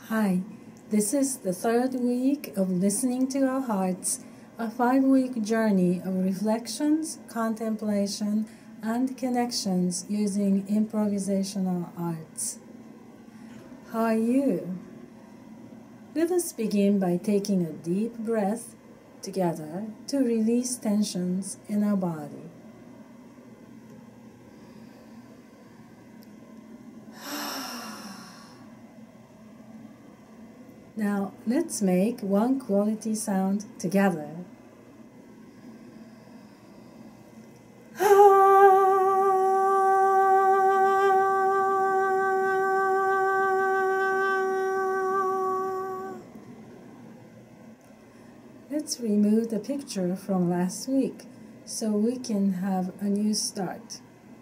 Hi, this is the third week of Listening to Our Hearts, a 5-week journey of reflections, contemplation, and connections using improvisational arts. How are you? Let us begin by taking a deep breath together to release tensions in our body. Now, let's make one quality sound together. Let's remove the picture from last week so we can have a new start.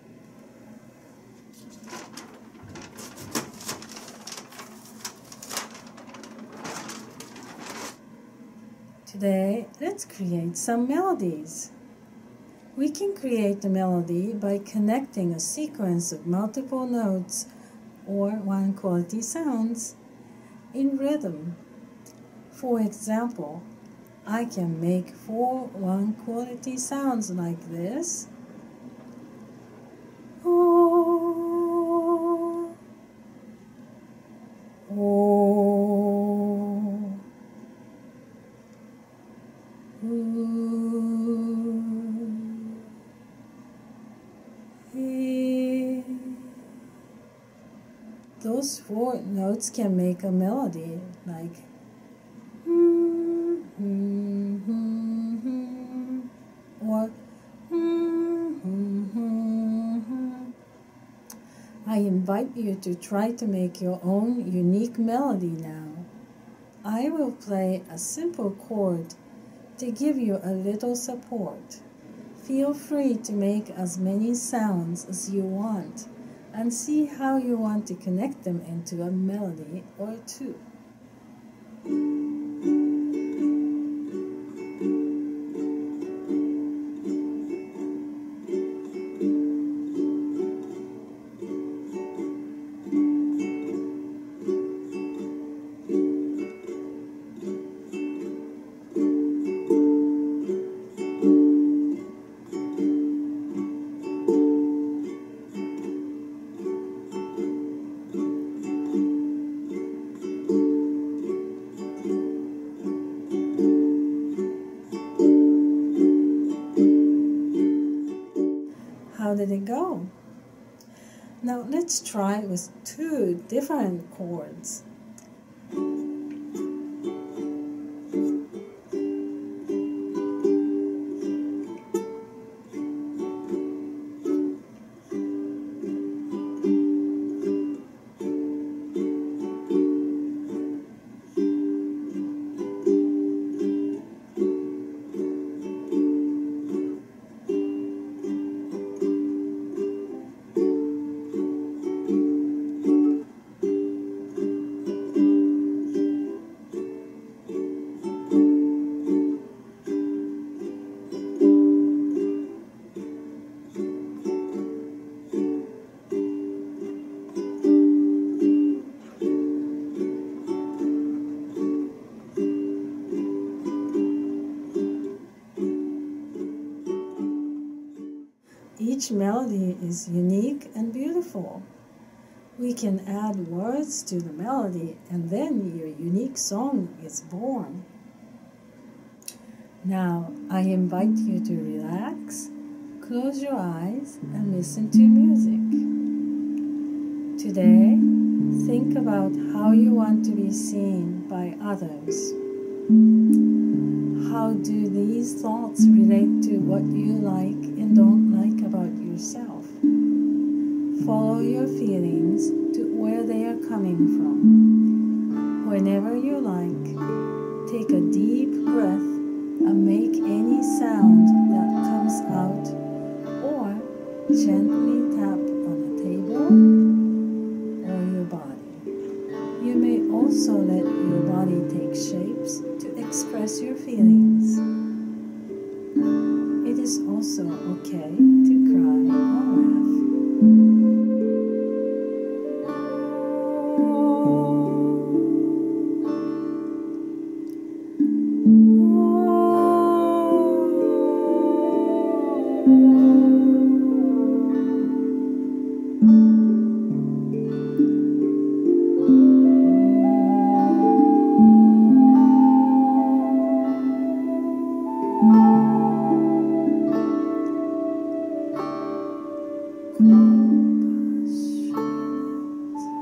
Today, let's create some melodies. We can create a melody by connecting a sequence of multiple notes or one quality sounds in rhythm. For example, I can make 4 one quality sounds like this. Oh, oh, ooh, eh. Those 4 notes can make a melody like or I invite you to try to make your own unique melody now. I will play a simple chord to give you a little support. Feel free to make as many sounds as you want and see how you want to connect them into a melody or two. How did it go? Now let's try with 2 different chords. Each melody is unique and beautiful. We can add words to the melody and then your unique song is born. Now, I invite you to relax, close your eyes and listen to music. Today, think about how you want to be seen by others. How do these thoughts relate to what you like and don't like about yourself? Follow your feelings to where they are coming from. Whenever you like, take a deep breath and make any sound that comes out, or gently tap on a table or your body. You may also let your body take shapes to express your feelings. It is also okay to cry or laugh.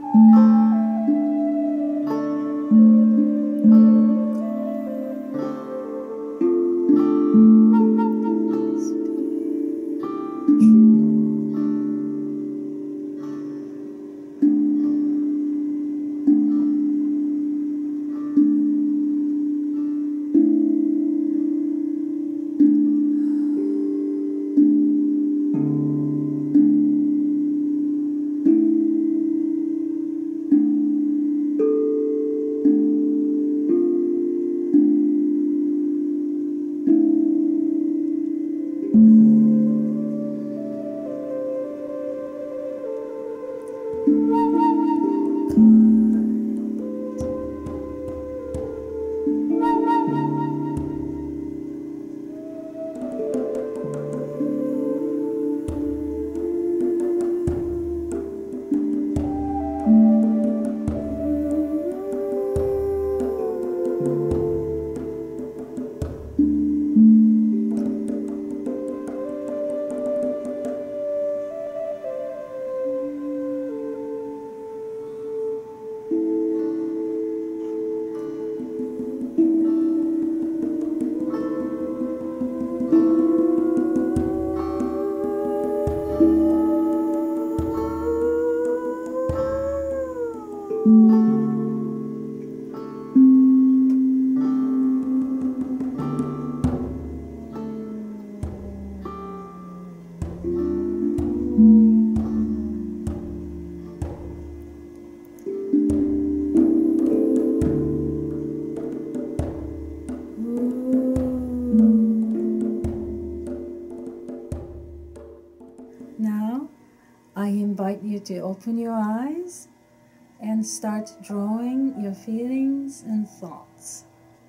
Now, I invite you to open your eyes and start drawing your feelings and thoughts.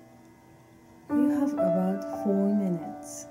You have about 4 minutes.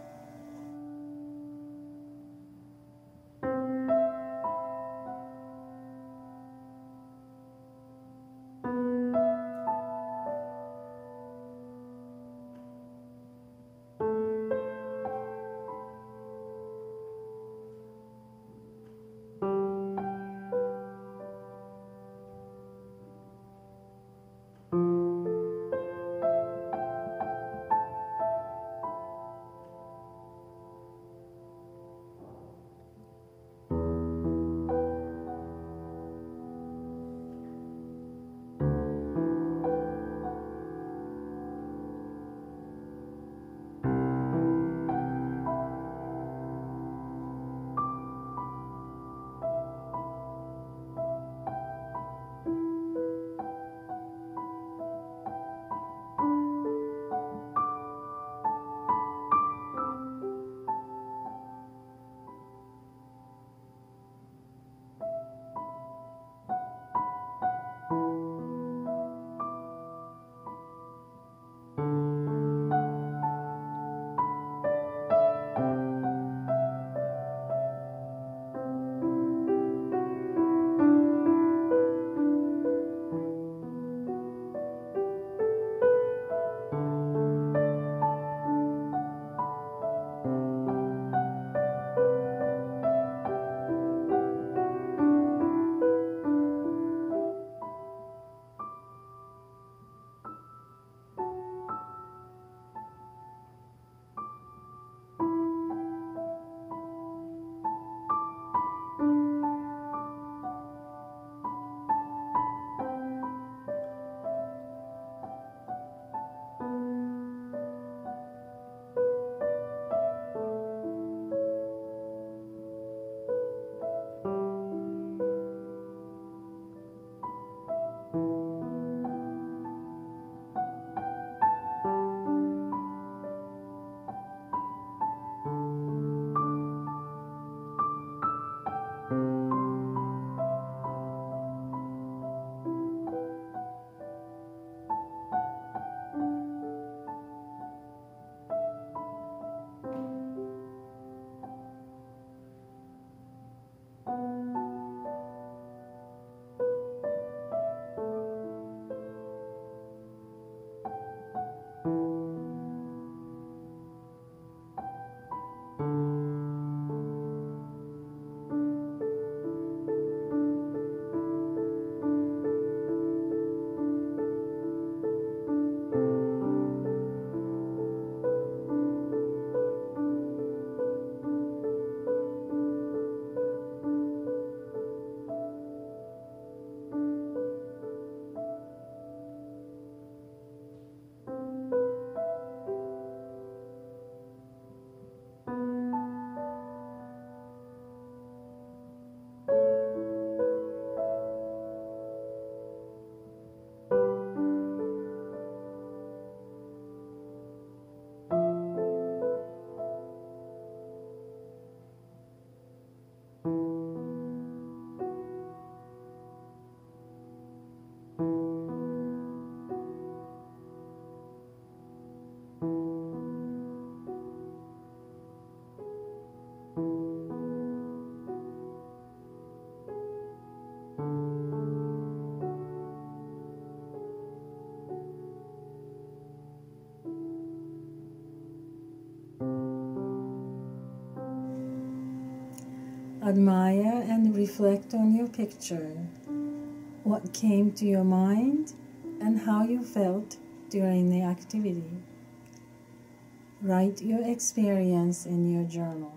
Admire and reflect on your picture, what came to your mind, and how you felt during the activity. Write your experience in your journal.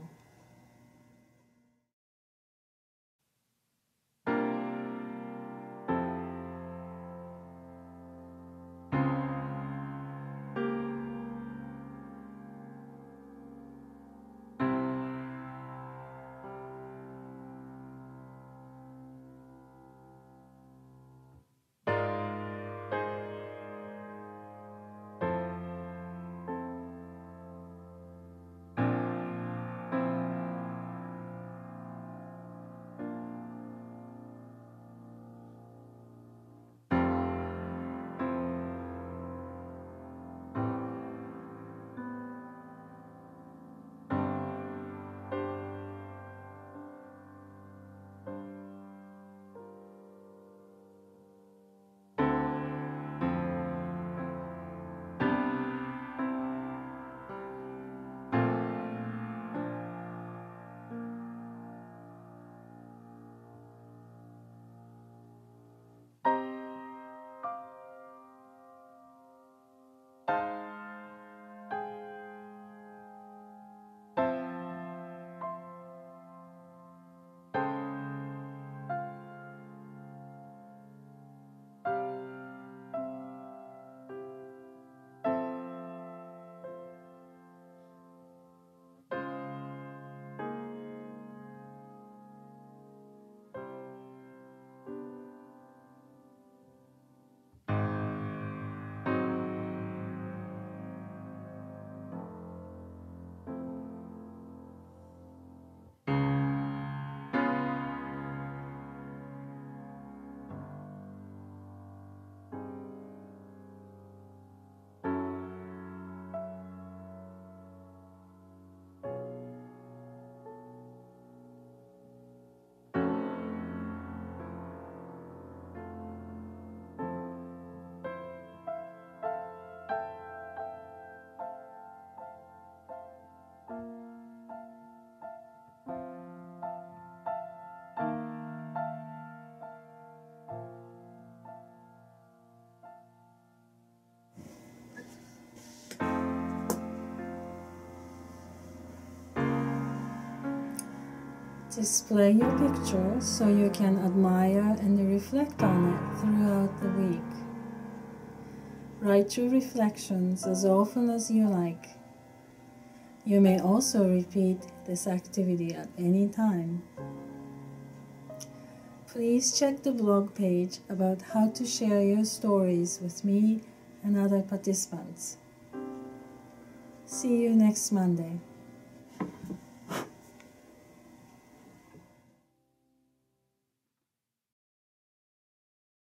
Display your picture so you can admire and reflect on it throughout the week. Write your reflections as often as you like. You may also repeat this activity at any time. Please check the blog page about how to share your stories with me and other participants. See you next Monday.